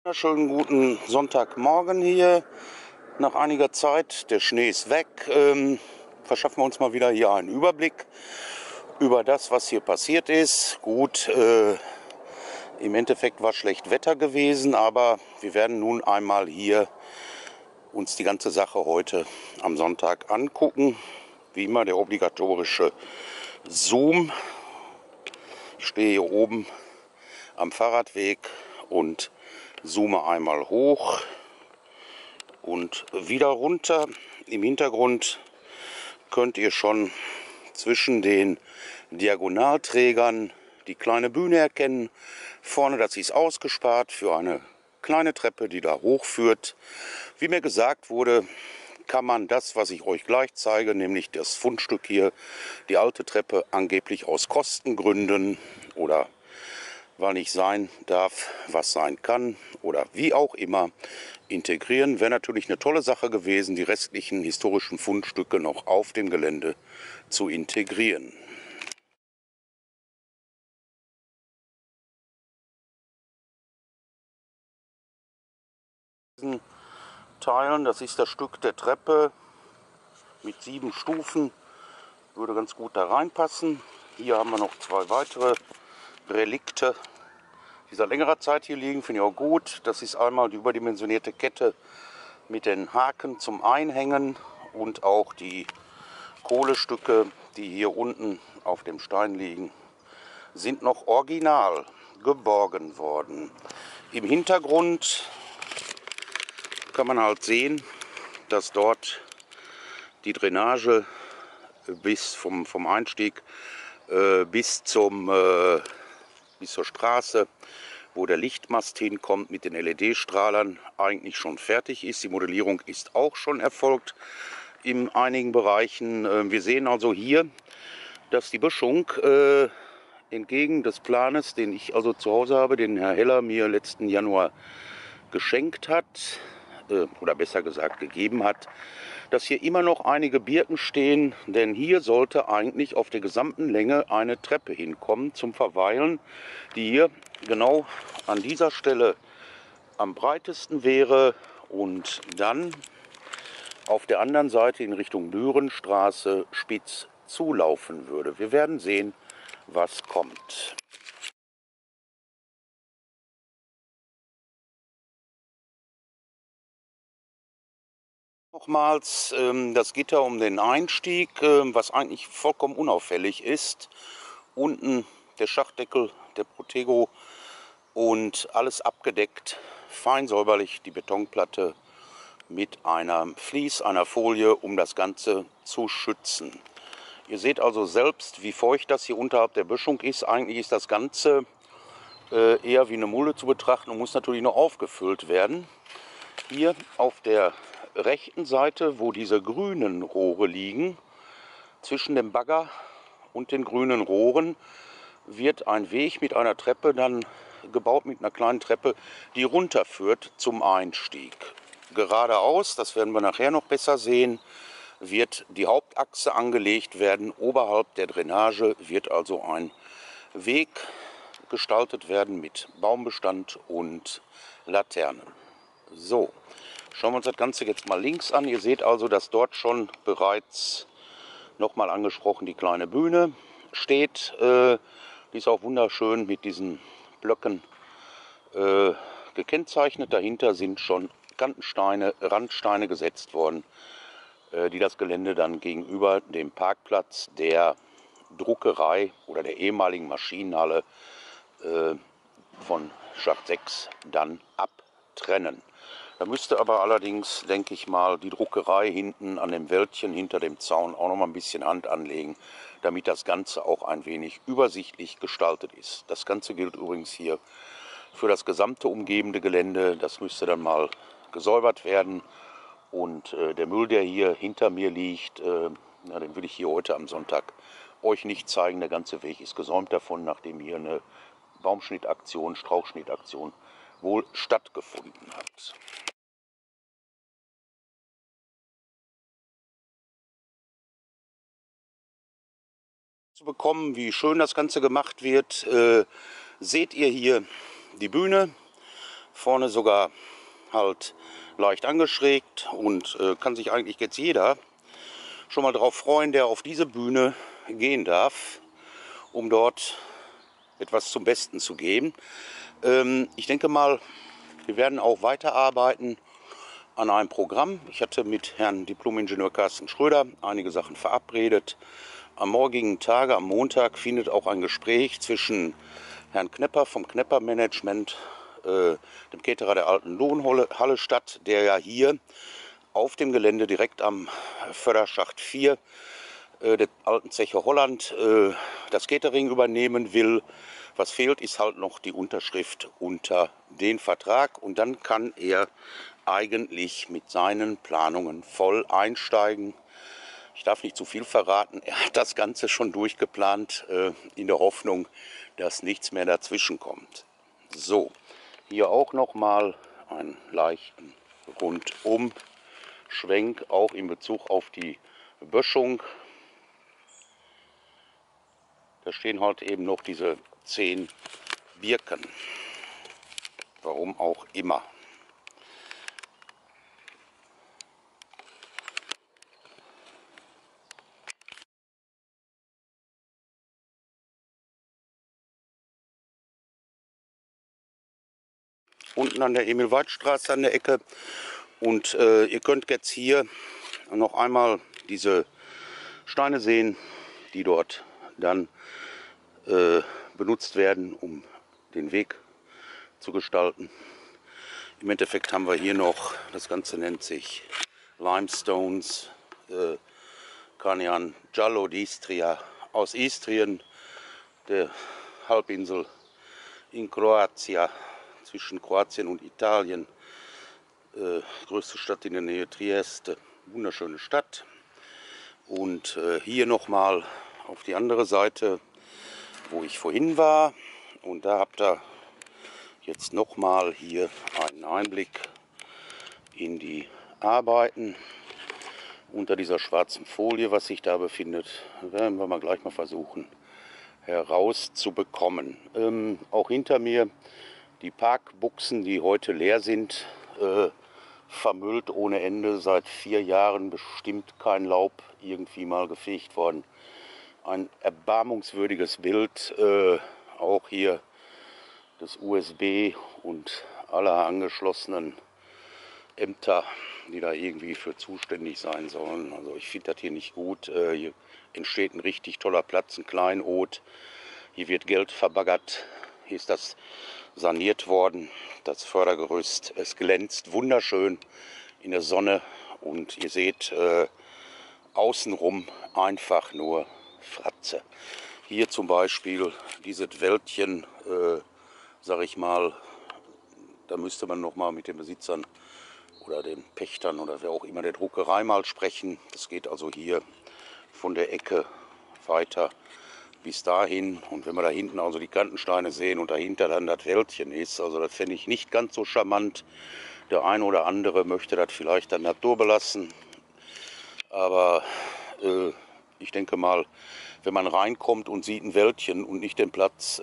Schönen guten Sonntagmorgen hier. Nach einiger Zeit, der Schnee ist weg, verschaffen wir uns mal wieder hier einen Überblick über das, was hier passiert ist. Gut, im Endeffekt war schlecht Wetter gewesen, aber wir werden nun einmal hier uns die ganze Sache heute am Sonntag angucken. Wie immer der obligatorische Zoom. Ich stehe hier oben am Fahrradweg und zoome einmal hoch und wieder runter. Im Hintergrund könnt ihr schon zwischen den Diagonalträgern die kleine Bühne erkennen. Vorne, das ist ausgespart für eine kleine Treppe, die da hochführt. Wie mir gesagt wurde, kann man das, was ich euch gleich zeige, nämlich das Fundstück hier, die alte Treppe, angeblich aus Kostengründen oder weil nicht sein darf, was sein kann oder wie auch immer, integrieren. Wäre natürlich eine tolle Sache gewesen, die restlichen historischen Fundstücke noch auf dem Gelände zu integrieren. Diesen Teilen, das ist das Stück der Treppe mit 7 Stufen, würde ganz gut da reinpassen. Hier haben wir noch 2 weitere Relikte, die seit längerer Zeit hier liegen, finde ich auch gut. Das ist einmal die überdimensionierte Kette mit den Haken zum Einhängen und auch die Kohlestücke, die hier unten auf dem Stein liegen, sind noch original geborgen worden. Im Hintergrund kann man halt sehen, dass dort die Drainage bis vom Einstieg bis zur Straße, wo der Lichtmast hinkommt mit den LED-Strahlern, eigentlich schon fertig ist. Die Modellierung ist auch schon erfolgt in einigen Bereichen. Wir sehen also hier, dass die Böschung entgegen des Planes, den ich also zu Hause habe, den Herr Heller mir letzten Januar geschenkt hat, oder besser gesagt gegeben hat, dass hier immer noch einige Birken stehen, denn hier sollte eigentlich auf der gesamten Länge eine Treppe hinkommen zum Verweilen, die hier genau an dieser Stelle am breitesten wäre und dann auf der anderen Seite in Richtung Bürenstraße spitz zulaufen würde. Wir werden sehen, was kommt. Nochmals das Gitter um den Einstieg, was eigentlich vollkommen unauffällig ist. Unten der Schachtdeckel, der Protego und alles abgedeckt, fein säuberlich die Betonplatte mit einem Vlies, einer Folie, um das Ganze zu schützen. Ihr seht also selbst, wie feucht das hier unterhalb der Böschung ist. Eigentlich ist das Ganze eher wie eine Mulde zu betrachten und muss natürlich noch aufgefüllt werden. Hier auf der rechten Seite, wo diese grünen Rohre liegen, zwischen dem Bagger und den grünen Rohren, wird ein Weg mit einer Treppe dann gebaut, mit einer kleinen Treppe, die runterführt zum Einstieg. Geradeaus, das werden wir nachher noch besser sehen, wird die Hauptachse angelegt werden. Oberhalb der Drainage wird also ein Weg gestaltet werden mit Baumbestand und Laternen. So, schauen wir uns das Ganze jetzt mal links an. Ihr seht also, dass dort schon bereits, nochmal angesprochen, die kleine Bühne steht. Die ist auch wunderschön mit diesen Blöcken gekennzeichnet. Dahinter sind schon Kantensteine, Randsteine gesetzt worden, die das Gelände dann gegenüber dem Parkplatz der Druckerei oder der ehemaligen Maschinenhalle von Schacht 6 dann abtrennen. Da müsste aber allerdings, denke ich mal, die Druckerei hinten an dem Wäldchen hinter dem Zaun auch noch mal ein bisschen Hand anlegen, damit das Ganze auch ein wenig übersichtlich gestaltet ist. Das Ganze gilt übrigens hier für das gesamte umgebende Gelände. Das müsste dann mal gesäubert werden. Und der Müll, der hier hinter mir liegt, den will ich hier heute am Sonntag euch nicht zeigen. Der ganze Weg ist gesäumt davon, nachdem hier eine Baumschnittaktion, Strauchschnittaktion wohl stattgefunden hat. Zu bekommen, wie schön das Ganze gemacht wird, seht ihr hier die Bühne Vorne sogar halt leicht angeschrägt und kann sich eigentlich jetzt jeder schon mal darauf freuen, der auf diese Bühne gehen darf, um dort etwas zum Besten zu geben. Ich denke mal, wir werden auch weiterarbeiten an einem Programm. Ich hatte mit Herrn Diplom-Ingenieur Carsten Schröder einige Sachen verabredet. Am morgigen Tage, am Montag, findet auch ein Gespräch zwischen Herrn Knepper vom Knepper Management, dem Caterer der alten Lohnhalle statt, der ja hier auf dem Gelände direkt am Förderschacht 4 der alten Zeche Holland das Catering übernehmen will. Was fehlt, ist halt noch die Unterschrift unter den Vertrag und dann kann er eigentlich mit seinen Planungen voll einsteigen. Ich darf nicht zu viel verraten, er hat das Ganze schon durchgeplant, in der Hoffnung, dass nichts mehr dazwischen kommt. So, hier auch nochmal einen leichten Rundumschwenk, auch in Bezug auf die Böschung. Da stehen halt eben noch diese 10 Birken. Warum auch immer. Unten an der Emil-Weid-Straße an der Ecke. Und ihr könnt jetzt hier noch einmal diese Steine sehen, die dort dann benutzt werden, um den Weg zu gestalten. Im Endeffekt haben wir hier noch, das Ganze nennt sich Limestones, Carnian Giallo d'Istria aus Istrien, der Halbinsel in Kroatien, zwischen Kroatien und Italien. Größte Stadt in der Nähe Trieste, wunderschöne Stadt. Und hier nochmal auf die andere Seite, wo ich vorhin war. Und da habt ihr jetzt nochmal hier einen Einblick in die Arbeiten unter dieser schwarzen Folie, was sich da befindet. Werden wir mal gleich mal versuchen herauszubekommen. Auch hinter mir die Parkbuchsen, die heute leer sind, vermüllt ohne Ende, seit 4 Jahren bestimmt kein Laub irgendwie mal gefegt worden. Ein erbarmungswürdiges Bild, auch hier das USB und aller angeschlossenen Ämter, die da irgendwie für zuständig sein sollen. Also ich finde das hier nicht gut. Hier entsteht ein richtig toller Platz, ein Kleinod. Hier wird Geld verbaggert. Hier ist das saniert worden, das Fördergerüst. Es glänzt wunderschön in der Sonne und ihr seht außenrum einfach nur Fratze. Hier zum Beispiel dieses Wäldchen, sag ich mal, da müsste man noch mal mit den Besitzern oder den Pächtern oder wer auch immer der Druckerei mal sprechen. Das geht also hier von der Ecke weiter bis dahin. Und wenn wir da hinten also die Kantensteine sehen und dahinter dann das Wäldchen ist, also das fände ich nicht ganz so charmant. Der eine oder andere möchte das vielleicht dann Natur belassen. Aber ich denke mal, wenn man reinkommt und sieht ein Wäldchen und nicht den Platz,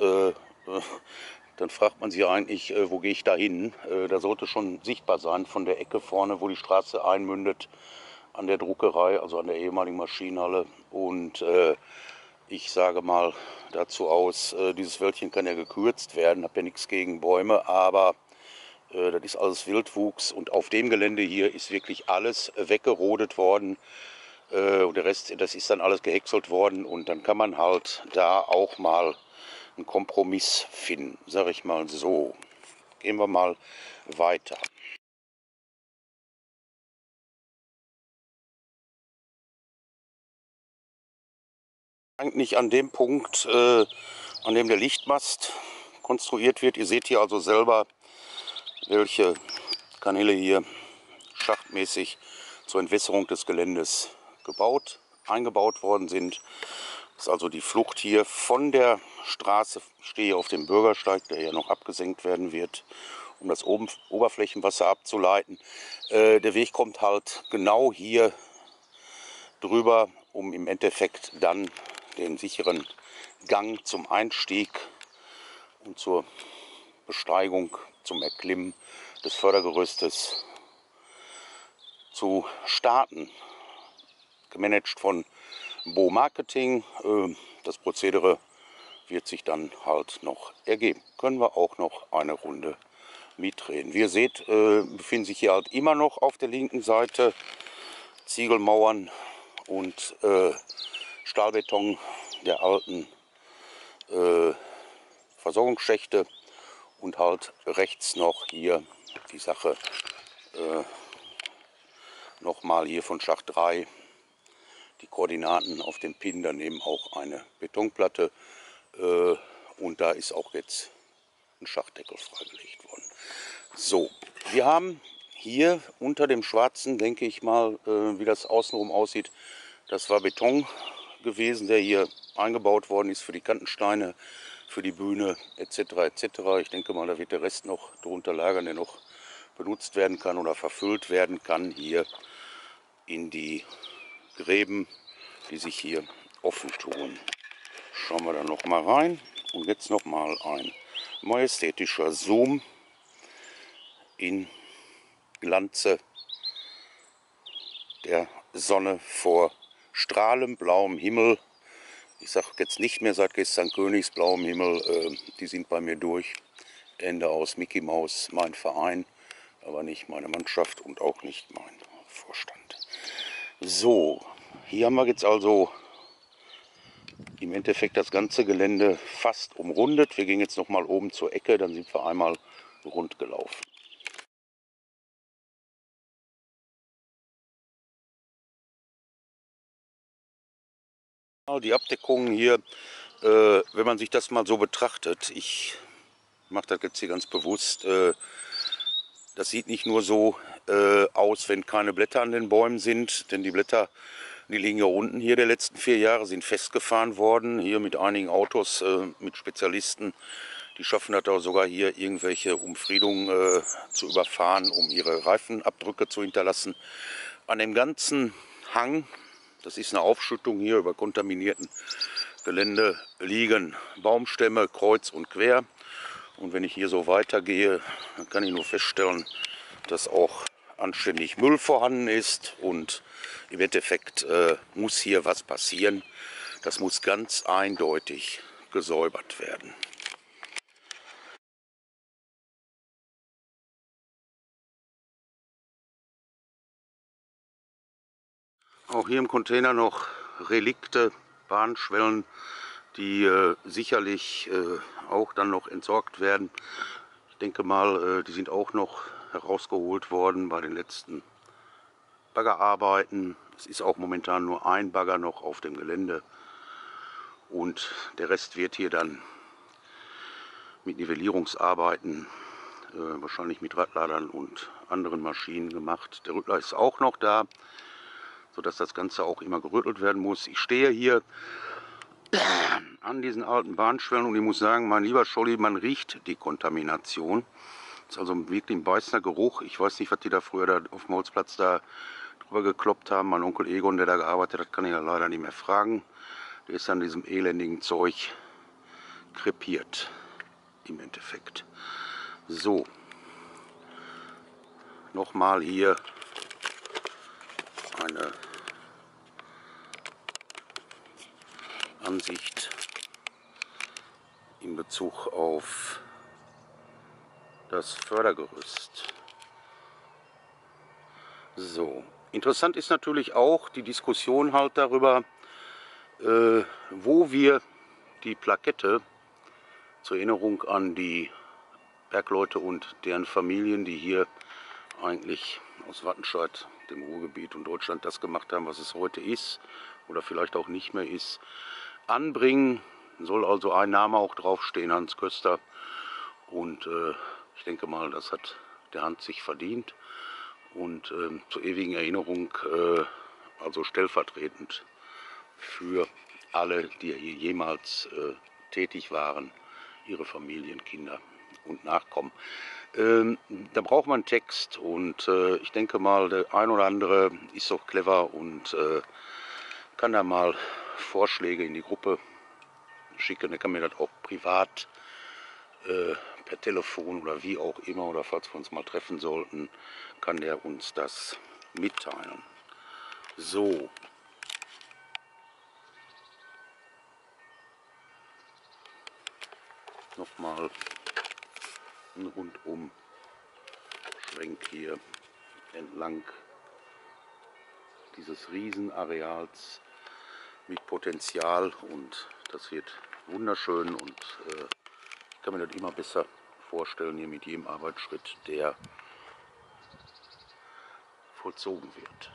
dann fragt man sich eigentlich, wo gehe ich da hin? Da sollte schon sichtbar sein von der Ecke vorne, wo die Straße einmündet, an der Druckerei, also an der ehemaligen Maschinenhalle. Und ich sage mal dazu aus, dieses Wäldchen kann ja gekürzt werden, habe ja nichts gegen Bäume, aber das ist alles Wildwuchs und auf dem Gelände hier ist wirklich alles weggerodet worden. Und der Rest, das ist dann alles gehäckselt worden und dann kann man halt da auch mal einen Kompromiss finden, sage ich mal so. Gehen wir mal weiter. Eigentlich an dem Punkt, an dem der Lichtmast konstruiert wird. Ihr seht hier also selber, welche Kanäle hier schachtmäßig zur Entwässerung des Geländes eingebaut worden sind. Das ist also die Flucht hier von der Straße. Ich stehe hier auf dem Bürgersteig, der ja noch abgesenkt werden wird, um das Oberflächenwasser abzuleiten. Der Weg kommt halt genau hier drüber, um im Endeffekt dann den sicheren Gang zum Einstieg und zur Besteigung zum Erklimmen des Fördergerüstes zu starten. Gemanagt von Bo Marketing. Das Prozedere wird sich dann halt noch ergeben. Können wir auch noch eine Runde mitdrehen. Wie ihr seht, befinden sich hier halt immer noch auf der linken Seite Ziegelmauern und Stahlbeton der alten Versorgungsschächte und halt rechts noch hier die Sache nochmal hier von Schacht 3 die Koordinaten auf dem Pin, daneben auch eine Betonplatte und da ist auch jetzt ein Schachtdeckel freigelegt worden. So, wir haben hier unter dem Schwarzen, denke ich mal, wie das außenrum aussieht, das war Beton gewesen, der hier eingebaut worden ist für die Kantensteine, für die Bühne etc. etc. Ich denke mal, da wird der Rest noch drunter lagern, der noch benutzt werden kann oder verfüllt werden kann hier in die Gräben, die sich hier offen tun. Schauen wir da noch mal rein und jetzt noch mal ein majestätischer Zoom in Glanze der Sonne vor strahlend blauem Himmel. Ich sage jetzt nicht mehr seit gestern Königsblauem Himmel, die sind bei mir durch. Ende aus, Mickey Maus, mein Verein, aber nicht meine Mannschaft und auch nicht mein Vorstand. So, hier haben wir jetzt also im Endeffekt das ganze Gelände fast umrundet. Wir gehen jetzt noch mal oben zur Ecke, dann sind wir einmal rund gelaufen. Die Abdeckungen hier, wenn man sich das mal so betrachtet, ich mache das jetzt hier ganz bewusst, das sieht nicht nur so aus, wenn keine Blätter an den Bäumen sind, denn die Blätter, die liegen ja unten hier der letzten 4 Jahre, sind festgefahren worden, hier mit einigen Autos, mit Spezialisten, die schaffen das auch sogar hier irgendwelche Umfriedungen zu überfahren, um ihre Reifenabdrücke zu hinterlassen. An dem ganzen Hang, das ist eine Aufschüttung hier über kontaminierten Gelände, liegen Baumstämme kreuz und quer. Und wenn ich hier so weitergehe, dann kann ich nur feststellen, dass auch anständig Müll vorhanden ist. Und im Endeffekt muss hier was passieren. Das muss ganz eindeutig gesäubert werden. Auch hier im Container noch Relikte, Bahnschwellen, die sicherlich auch dann noch entsorgt werden. Ich denke mal, die sind auch noch herausgeholt worden bei den letzten Baggerarbeiten. Es ist auch momentan nur ein Bagger noch auf dem Gelände und der Rest wird hier dann mit Nivellierungsarbeiten, wahrscheinlich mit Radladern und anderen Maschinen gemacht. Der Rüttler ist auch noch da, sodass das Ganze auch immer gerüttelt werden muss. Ich stehe hier an diesen alten Bahnschwellen und ich muss sagen, mein lieber Scholli, man riecht die Kontamination. Das ist also wirklich ein beißender Geruch. Ich weiß nicht, was die da früher da auf dem Holzplatz da drüber gekloppt haben. Mein Onkel Egon, der da gearbeitet hat, kann ich ja leider nicht mehr fragen. Der ist an diesem elendigen Zeug krepiert, im Endeffekt. So, nochmal hier eine Ansicht in Bezug auf das Fördergerüst. So, interessant ist natürlich auch die Diskussion halt darüber, wo wir die Plakette zur Erinnerung an die Bergleute und deren Familien, die hier eigentlich aus Wattenscheid, dem Ruhrgebiet und Deutschland das gemacht haben, was es heute ist oder vielleicht auch nicht mehr ist, anbringen. Soll also ein Name auch draufstehen, Hans Köster. Und ich denke mal, das hat der Hans sich verdient. Und zur ewigen Erinnerung, also stellvertretend für alle, die hier jemals tätig waren, ihre Familien, Kinder und Nachkommen. Da braucht man Text und ich denke mal, der ein oder andere ist doch clever und kann da mal Vorschläge in die Gruppe schicken. Der kann mir das auch privat per Telefon oder wie auch immer, oder falls wir uns mal treffen sollten, kann der uns das mitteilen. So. Nochmal ein rundum Schwenk hier entlang dieses Riesenareals mit Potenzial, und das wird wunderschön, und ich kann mir das immer besser vorstellen hier mit jedem Arbeitsschritt, der vollzogen wird.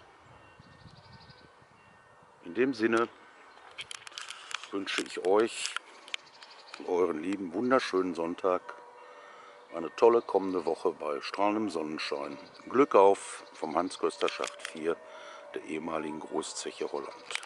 In dem Sinne wünsche ich euch und euren Lieben wunderschönen Sonntag, eine tolle kommende Woche bei strahlendem Sonnenschein. Glück auf vom Hans Köster Schacht 4, der ehemaligen Großzeche Holland.